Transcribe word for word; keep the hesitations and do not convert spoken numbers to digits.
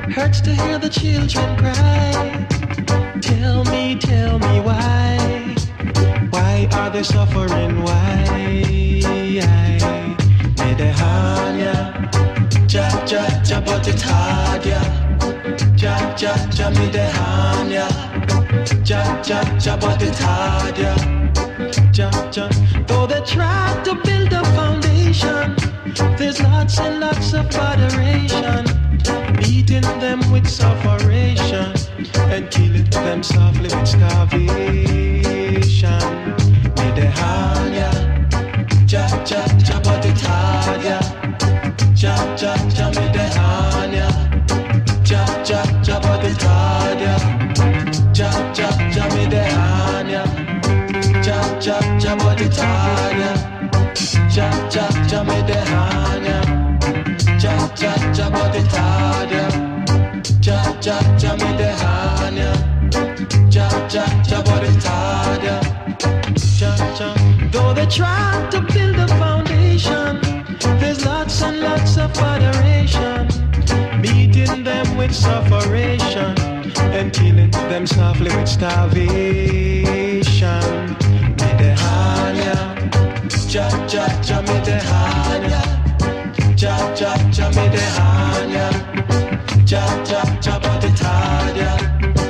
Hurts to hear the children cry. Tell me, tell me why. Why are they suffering? Why? Medehanya, ja ja ja, but it's hard, yeah. Ja ja ja, medehanya, ja ja ja, but it's hard, yeah. Ja ja. Though they try to build a foundation, there's lots and lots of adoration, beating them with sufferation and killing them softly with starvation. Medehanya, ja ja ja, but it's hard, yeah. Ja ja ja, medehanya, ja ja ja, but it's hard, yeah. Ja ja ja, medehanya, ja ja ja, but it's hard, yeah. Ja ja ja, medehanya, ja ja ja, but it's hard, yeah. Ja ja ja, medehanya, ja ja ja, but it's hard, yeah. Ja ja. Though they try to build a foundation, there's lots and lots of adoration, beating them with sufferation and killing them softly with starvation. Medehanya, ja ja ja, medehanya, ja ja ja, medehanya, ja ja ja, but it's hard, yeah.